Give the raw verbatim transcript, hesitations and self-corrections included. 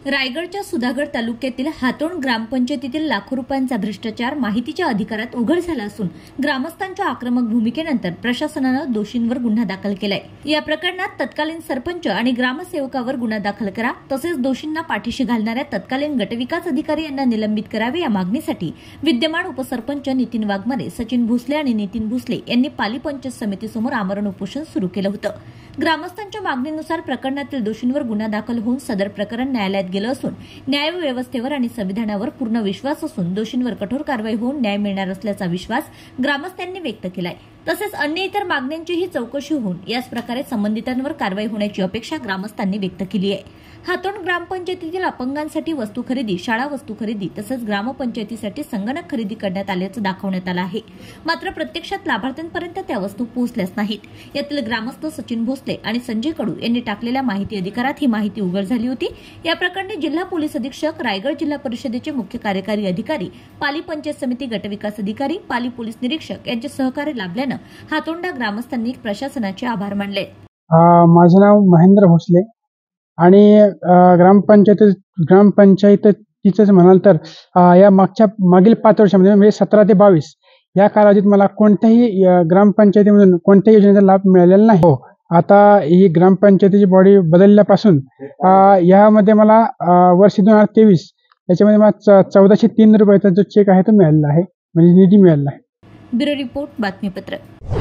रायगडच्या सुधागड तालुक्यातील हातोंड ग्रामपंचायतीतील लाखो रुपयांचा भ्रष्टाचार माहितीच्या अधिकारात उघड झाला असून ग्रामस्थांच्या आक्रमक भूमिकेनंतर प्रशासनानं दोषींवर गुन्हा दाखल केलाय। या प्रकरणात तत्कालीन सरपंच आणि ग्रामसेवकावर गुन्हा दाखल करा तसेच दोषींना पाठीशी घालणाऱ्या तत्कालीन गटविकास अधिकारी यांना निलंबित करावे या मागणीसाठी विद्यमान उपसरपंच नितीन वाघमारे, सचिन भोसले आणि नितीन भोसले यांनी पाली पंचायत समितीसमोर आमरण उपोषण सुरू केलं होतं। ग्रामस्थांच्या मागणीनुसार प्रकरणातील दोषींवर गुन्हा दाखल होऊन सदर प्रकरण न्यायालयात गेलं असून न्यायव्यवस्थेवर आणि संविधानावर पूर्ण विश्वास असून दोषींवर कठोर कारवाई होऊन न्याय मिळणार असल्याचा विश्वास ग्रामस्थांनी व्यक्त केलाय। तसेच अन्य इतर मागण्यांचीही चौकशी होऊन याच प्रकारे संबंधितांवर कारवाई होण्याची अपेक्षा ग्रामस्थांनी व्यक्त केली आहे। हातोंड ग्रामपंचायतीतील अपंगांसाठी वस्तू खरेदी, शाळा वस्तू खरेदी तसेच ग्रामपंचायतीसाठी संगणक खरेदी करण्यात आल्याचं दाखवण्यात आलं आहे। मात्र प्रत्यक्षात लाभार्थ्यांपर्यंत त्या वस्तू पोहोचल्याच नाहीत। यातील ग्रामस्थ सचिन भोसले आणि संजय कडू यांनी टाकलेल्या माहिती अधिकारात ही माहिती उघड झाली होती। या प्रकरणी जिल्हा पोलीस अधीक्षक, रायगड जिल्हा परिषदेचे मुख्य कार्यकारी अधिकारी, पाली पंचायत समिती गटविकास अधिकारी, पाली पोलीस निरीक्षक यांचे सहकार्य लाभल्यानं हातोंडा ग्रामस्थांनी प्रशासनाचे आभार मानले। माझे नाव महेंद्र भोसले आणि ग्रामपंचायत ग्रामपंचायतीच म्हणाल तर या मागच्या मागील पाच वर्षांमध्ये म्हणजे सतरा ते बावीस या कालावधीत मला कोणत्याही ग्रामपंचायतीमधून कोणत्याही योजनेचा लाभ मिळालेला नाही। हो, आता ही ग्रामपंचायतीची बॉडी बदलल्यापासून यामध्ये मला वर्ष दोन हजार तेवीस याच्यामध्ये मला चौदाशे तीन रुपयाचा जो चेक आहे तो मिळालेला आहे, म्हणजे निधी मिळालेला आहे। ब्युरो रिपोर्ट बातमीपत्र।